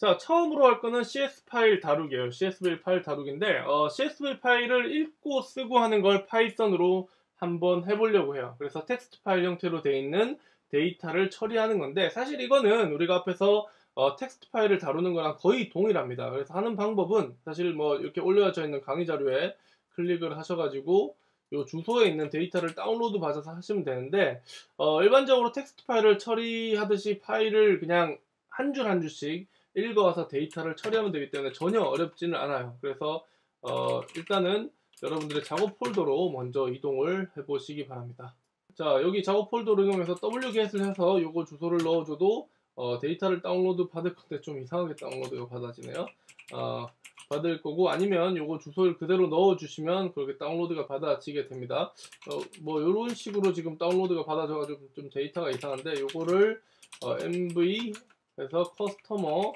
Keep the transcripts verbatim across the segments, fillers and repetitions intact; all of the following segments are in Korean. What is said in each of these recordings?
자, 처음으로 할 거는 씨에스 파일 다루기예요. 씨에스브이 파일 다루기인데 어, 씨에스브이 파일을 읽고 쓰고 하는 걸 파이썬으로 한번 해보려고 해요. 그래서 텍스트 파일 형태로 되어 있는 데이터를 처리하는 건데 사실 이거는 우리가 앞에서 어, 텍스트 파일을 다루는 거랑 거의 동일합니다. 그래서 하는 방법은 사실 뭐 이렇게 올려져 있는 강의 자료에 클릭을 하셔가지고 요 주소에 있는 데이터를 다운로드 받아서 하시면 되는데 어, 일반적으로 텍스트 파일을 처리하듯이 파일을 그냥 한 줄 한 줄씩 읽어와서 데이터를 처리하면 되기 때문에 전혀 어렵지는 않아요. 그래서 어, 일단은 여러분들의 작업 폴더로 먼저 이동을 해보시기 바랍니다. 자, 여기 작업 폴더로 이용해서 더블유겟을 해서 요거 주소를 넣어줘도 어, 데이터를 다운로드 받을 건데 좀 이상하게 다운로드가 받아지네요. 어, 받을 거고 아니면 요거 주소를 그대로 넣어주시면 그렇게 다운로드가 받아지게 됩니다. 어, 뭐 요런 식으로 지금 다운로드가 받아져가지고 좀 데이터가 이상한데 요거를 어, 엠브이 그래서 커스터머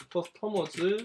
커스터머즈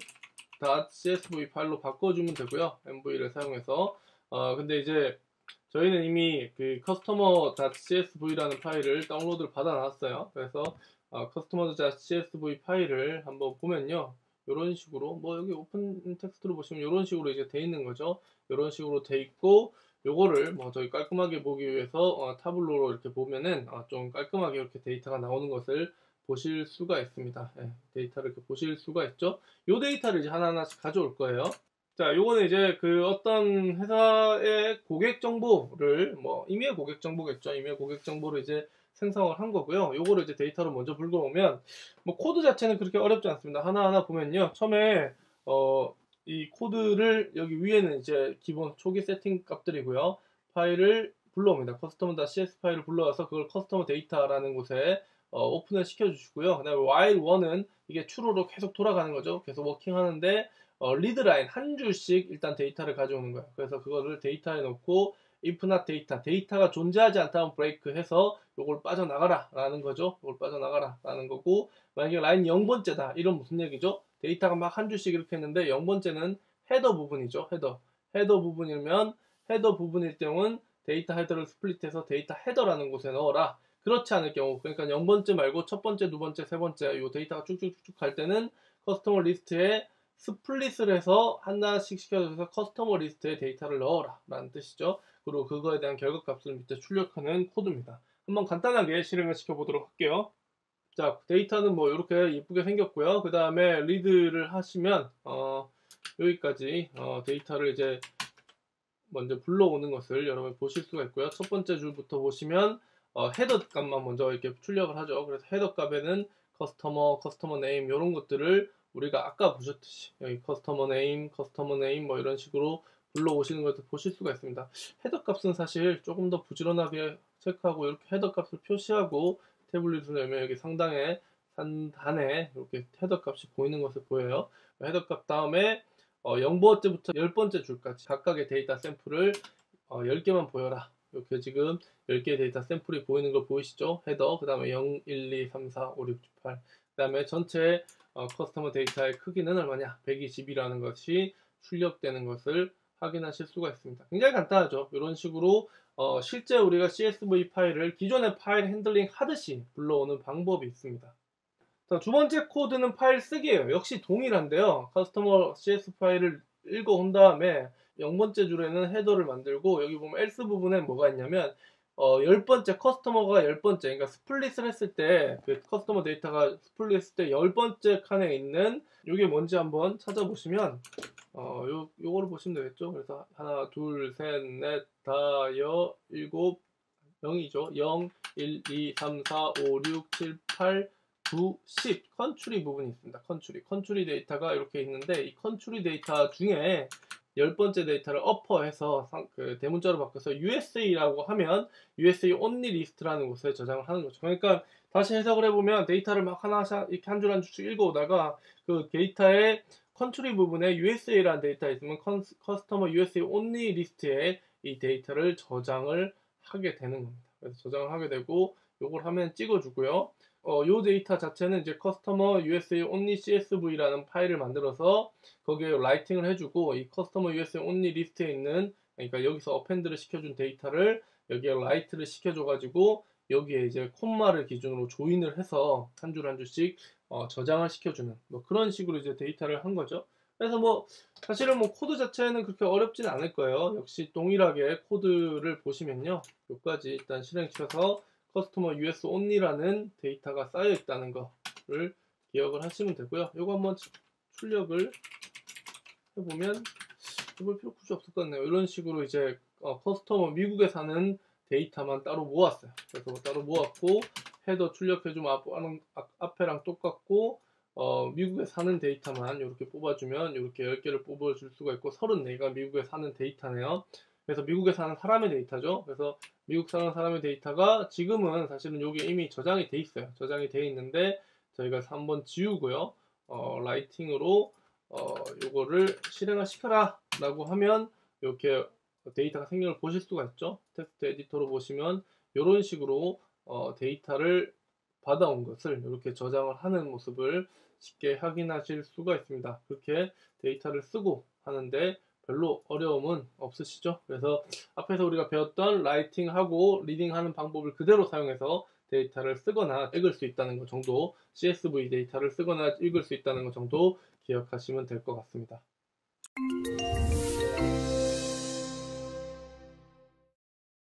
.csv 파일로 바꿔주면 되고요. 엠브이를 사용해서 어 근데 이제 저희는 이미 그 커스터머 .csv라는 파일을 다운로드를 받아놨어요. 그래서 어, 커스터머 .csv 파일을 한번 보면요. 이런 식으로 뭐 여기 오픈 텍스트로 보시면 이런 식으로 이제 돼 있는 거죠. 이런 식으로 돼 있고 요거를 뭐 저희 깔끔하게 보기 위해서 어, 타블로로 이렇게 보면은 어, 좀 깔끔하게 이렇게 데이터가 나오는 것을 보실 수가 있습니다. 네, 데이터를 이렇게 보실 수가 있죠. 요 데이터를 이제 하나하나씩 가져올 거예요. 자, 요거는 이제 그 어떤 회사의 고객 정보를 뭐 임의 고객 정보겠죠. 임의 고객 정보를 이제 생성을 한 거고요. 요거를 이제 데이터로 먼저 불러오면 뭐 코드 자체는 그렇게 어렵지 않습니다. 하나하나 보면요. 처음에 어, 이 코드를 여기 위에는 이제 기본 초기 세팅 값들이고요. 파일을 불러옵니다. 커스터머.cs 파일을 불러와서 그걸 커스터머 데이터라는 곳에 어, 오픈을 시켜주시고요. 그 다음에 while one은 이게 true로 계속 돌아가는 거죠. 계속 워킹 하는데 어, 리드라인 한 줄씩 일단 데이터를 가져오는 거예요. 그래서 그거를 데이터에 넣고 if not data, 데이터가 존재하지 않다면 브레이크 해서 요걸 빠져나가라 라는 거죠. 요걸 빠져나가라 라는 거고 만약에 라인 영 번째다 이런 무슨 얘기죠? 데이터가 막 한 줄씩 이렇게 했는데 영 번째는 헤더 부분이죠. 헤더. 헤더 부분이면 헤더 부분일 경우는 데이터 헤더를 스플릿해서 데이터 헤더라는 곳에 넣어라. 그렇지 않을 경우 그러니까 영 번째 말고 첫 번째, 두 번째, 세 번째 요 데이터가 쭉쭉쭉 갈 때는 커스터머 리스트에 스플릿을 해서 하나씩 시켜줘서 커스터머 리스트에 데이터를 넣어라 라는 뜻이죠. 그리고 그거에 대한 결과값을 밑에 출력하는 코드입니다. 한번 간단하게 실행을 시켜보도록 할게요. 자, 데이터는 뭐 이렇게 예쁘게 생겼고요. 그 다음에 리드를 하시면 어, 여기까지 어, 데이터를 이제 먼저 불러오는 것을 여러분 보실 수가 있고요. 첫 번째 줄부터 보시면 어, 헤더 값만 먼저 이렇게 출력을 하죠. 그래서 헤더 값에는 커스터머, 커스터머 네임 이런 것들을 우리가 아까 보셨듯이 여기 커스터머 네임, 커스터머 네임 뭐 이런 식으로 불러오시는 것을 보실 수가 있습니다. 헤더 값은 사실 조금 더 부지런하게 체크하고 이렇게 헤더 값을 표시하고 태블릿을 열면 여기 상단에 상단에 이렇게 헤더 값이 보이는 것을 보여요. 헤더 값 다음에 어, 영 번째부터 열 번째 줄까지 각각의 데이터 샘플을 어, 열 개만 보여라. 이렇게 지금 열 개의 데이터 샘플이 보이는 거 보이시죠? 헤더, 그 다음에 영, 일, 이, 삼, 사, 오, 육, 칠, 팔. 그 다음에 전체 어, 커스터머 데이터의 크기는 얼마냐? 백이십이라는 것이 출력되는 것을 확인하실 수가 있습니다. 굉장히 간단하죠? 이런 식으로 어, 실제 우리가 씨에스브이 파일을 기존의 파일 핸들링 하듯이 불러오는 방법이 있습니다. 자, 두 번째 코드는 파일 쓰기예요. 역시 동일한데요. 커스터머 씨에스 파일을 읽어온 다음에 영 번째 줄에는 헤더를 만들고 여기 보면 else 부분에 뭐가 있냐면 어, 열 번째 커스터머가 열 번째 그러니까 스플릿을 했을 때 그 커스터머 데이터가 스플릿 했을 때 열 번째 칸에 있는 이게 뭔지 한번 찾아보시면 어, 요, 요거를 보시면 되겠죠. 그래서 하나, 둘, 셋, 넷, 다, 여, 일곱, 영이죠. 영, 일, 이, 삼, 사, 오, 육, 칠, 팔, 구, 십 컨트리 부분이 있습니다. 컨트리. 컨트리 데이터가 이렇게 있는데 이 컨트리 데이터 중에 열 번째 데이터를 어퍼해서 그 대문자로 바꿔서 유에스에이라고 하면 유에스에이 only list라는 곳에 저장을 하는 거죠. 그러니까 다시 해석을 해보면 데이터를 막 하나씩 이렇게 한 줄 한 줄씩 읽어오다가 그 데이터의 컨트리 부분에 유에스에이라는 데이터가 있으면 커스터머 유에스에이 only 리스트에 이 데이터를 저장을 하게 되는 겁니다. 그래서 저장을 하게 되고 요걸 하면 찍어주고요. 어, 요 데이터 자체는 이제 커스터머 유에스에이 only 씨에스브이라는 파일을 만들어서 거기에 라이팅을 해주고 이 커스터머 유에스에이 only 리스트에 있는 그러니까 여기서 어펜드를 시켜준 데이터를 여기에 라이트를 시켜줘가지고 여기에 이제 콤마를 기준으로 조인을 해서 한 줄 한 줄씩 어, 저장을 시켜주는 뭐 그런 식으로 이제 데이터를 한 거죠. 그래서 뭐 사실은 뭐 코드 자체는 그렇게 어렵진 않을 거예요. 역시 동일하게 코드를 보시면요, 여기까지 일단 실행시켜서 커스터머 유에스 온리라는 데이터가 쌓여 있다는 거를 기억을 하시면 되고요. 이거 한번 출력을 해보면 해볼 필요 굳이 없을 것 같네요. 이런 식으로 이제 어, 커스터머 미국에 사는 데이터만 따로 모았어요. 그래서 뭐 따로 모았고 헤더 출력해주면 앞, 앞, 앞에랑 똑같고 어, 미국에 사는 데이터만 이렇게 뽑아주면 이렇게 열 개를 뽑아줄 수가 있고 서른네 개가 미국에 사는 데이터네요. 그래서 미국에 사는 사람의 데이터죠. 그래서 미국 사는 사람의 데이터가 지금은 사실은 여기 이미 저장이 돼 있어요. 저장이 돼 있는데 저희가 한번 지우고요. 어, 라이팅으로 어, 요거를 실행을 시켜라 라고 하면 이렇게 데이터가 생긴 걸 보실 수가 있죠. 텍스트 에디터로 보시면 이런 식으로 어, 데이터를 받아온 것을 이렇게 저장을 하는 모습을 쉽게 확인하실 수가 있습니다. 그렇게 데이터를 쓰고 하는데 별로 어려움은 없으시죠? 그래서 앞에서 우리가 배웠던 라이팅하고 리딩하는 방법을 그대로 사용해서 데이터를 쓰거나 읽을 수 있다는 것 정도, 씨에스브이 데이터를 쓰거나 읽을 수 있다는 것 정도 기억하시면 될 것 같습니다.